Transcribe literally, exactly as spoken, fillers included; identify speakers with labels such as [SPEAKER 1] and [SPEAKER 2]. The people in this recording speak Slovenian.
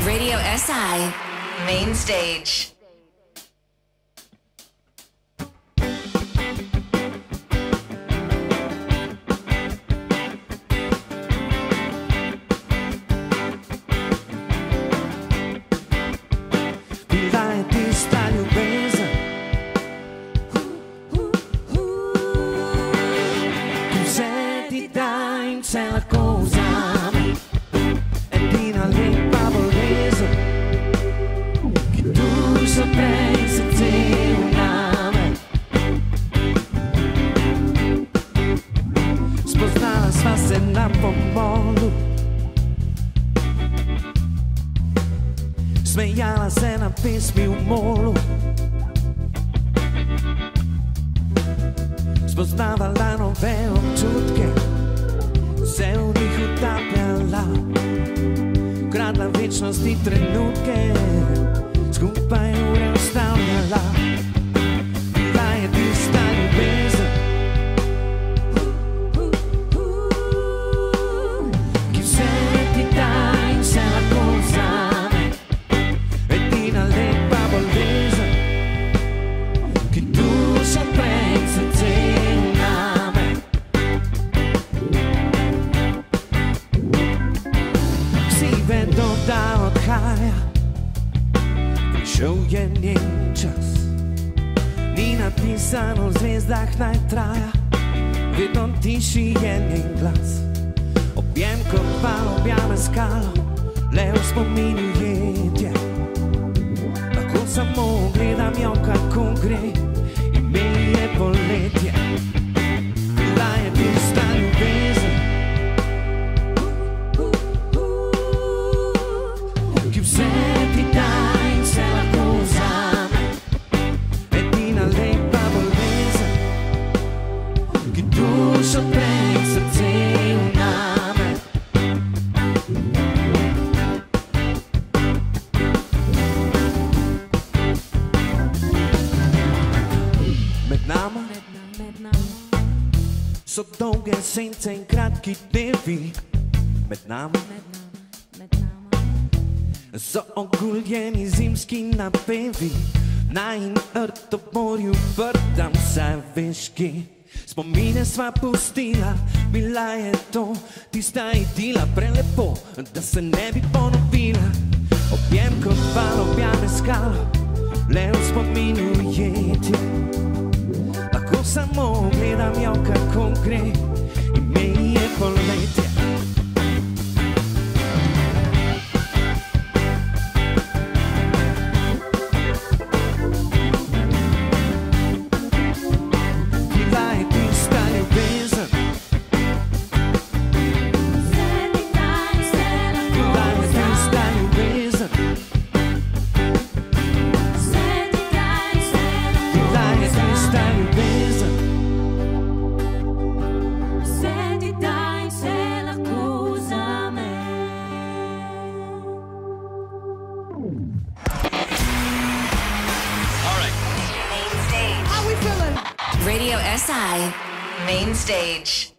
[SPEAKER 1] Radio S I, main stage.
[SPEAKER 2] Bila je tista ljubezen, ko vse ti dajem, vse lahko vzamem. Edina lepa bolezen, ki dušo prej srce uname. Spoznala sva se na pomolu, smejala se na pesmi v molu, spoznavala nove občutke, se v njih utapljala, kradla večnosti trenutke, skupaj ure ustavljala. Bila je tista ljubezen, ki vse ti da in vse lahko vzame. Edina lepa bolezen, ki dušo prej srce uname. Vsi vedo, da odhaja, prišel je njen čas. Ni napisano v zvezdah naj traja, vedno tiši je njen glas. Objem kot val objame skalo, le v spominu jed je. Lahko samo gledam jo, kako gre, ime je poletje. Bila je tista ljubezen, ki vse ti da in vse lahko vzame. Edina lepa bolezen, ki dušo prej srce uname. Med nama so dolge sence in kratki dnevi. Med nama so oguljeni zimski napevi. Najin rt ob morju vrtam, saj veš kje. Spomine sva pustila, bila je to tista idila, prelepo, da se ne bi ponovila. Objem kot val objame skalo, le v spominu jed je. Lahko samo gledam jo, kako gre, ime je poletje. Bila je tista ljubezen, bila je tista ljubezen, bila je tista ljubezen.
[SPEAKER 1] Radio S I, main stage.